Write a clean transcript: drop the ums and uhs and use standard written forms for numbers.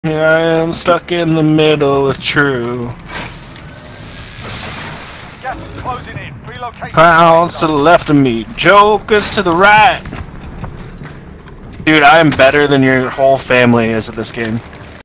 Here I am stuck in the middle with True. Gas is closing in. Relocating. Clowns to the left of me, Jokers to the right. Dude, I am better than your whole family is at this game.